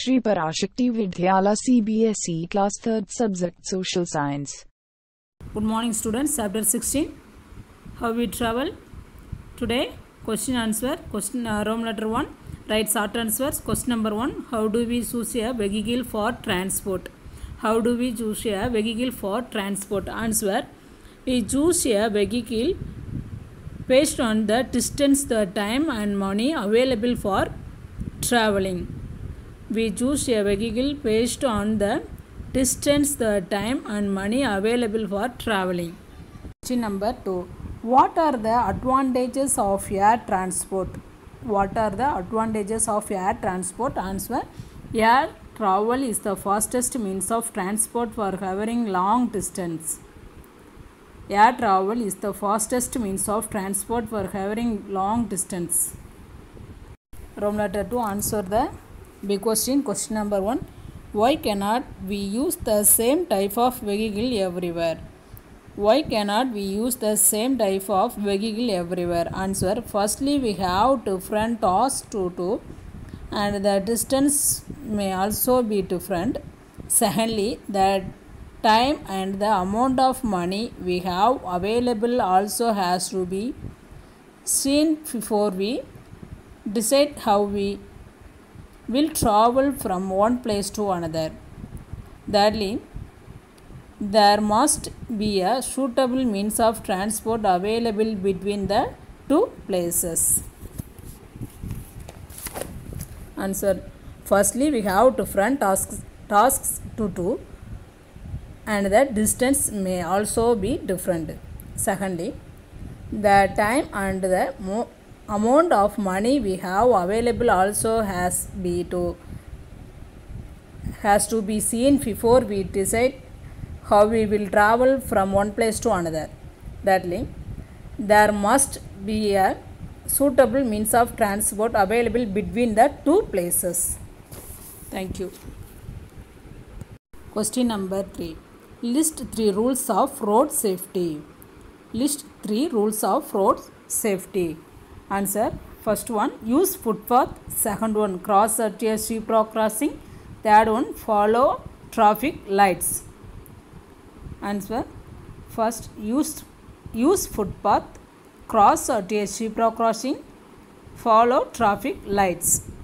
Shri Parashakti Vidyala CBSE Class 3rd Subject Social Science. Good morning students. Chapter 16. How we travel. Today question answer. Question Rome letter 1. Write short answers. Question number 1. How do we choose a vehicle for transport? How do we choose a vehicle for transport? Answer. We choose a vehicle based on the distance, the time and money available for traveling. We choose a vehicle based on the distance, the time and money available for traveling. Question number 2. What are the advantages of air transport? What are the advantages of air transport? Answer. Air travel is the fastest means of transport for covering long distance. Air travel is the fastest means of transport for covering long distance. Rome letter 2. Answer the big question. Question number 1. Why cannot we use the same type of vehicle everywhere? Why cannot we use the same type of vehicle everywhere? Answer. Firstly, we have different tasks to do and the distance may also be different. Secondly, the time and the amount of money we have available also has to be seen before we decide how we will travel from one place to another. Thirdly, there must be a suitable means of transport available between the two places. Answer. Firstly, we have different tasks to do and the distance may also be different. Secondly, the time and the amount of money we have available also has to be seen before we decide how we will travel from one place to another. Thirdly, there must be a suitable means of transport available between the two places. Thank you. Question number 3. List 3 rules of road safety. List 3 rules of road safety. Answer. First one, use footpath. Second one, cross at a zebra crossing. Third one, follow traffic lights. Answer. First, use footpath, cross at a zebra crossing, follow traffic lights.